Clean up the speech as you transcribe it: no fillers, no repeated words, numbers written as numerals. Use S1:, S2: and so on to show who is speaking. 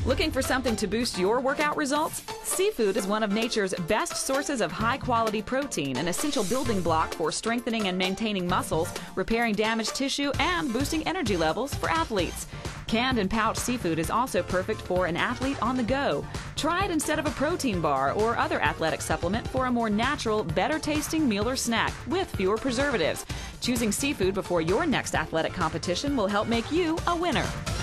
S1: Looking for something to boost your workout results? Seafood is one of nature's best sources of high-quality protein, an essential building block for strengthening and maintaining muscles, repairing damaged tissue, and boosting energy levels for athletes. Canned and pouched seafood is also perfect for an athlete on the go. Try it instead of a protein bar or other athletic supplement for a more natural, better-tasting meal or snack with fewer preservatives. Choosing seafood before your next athletic competition will help make you a winner.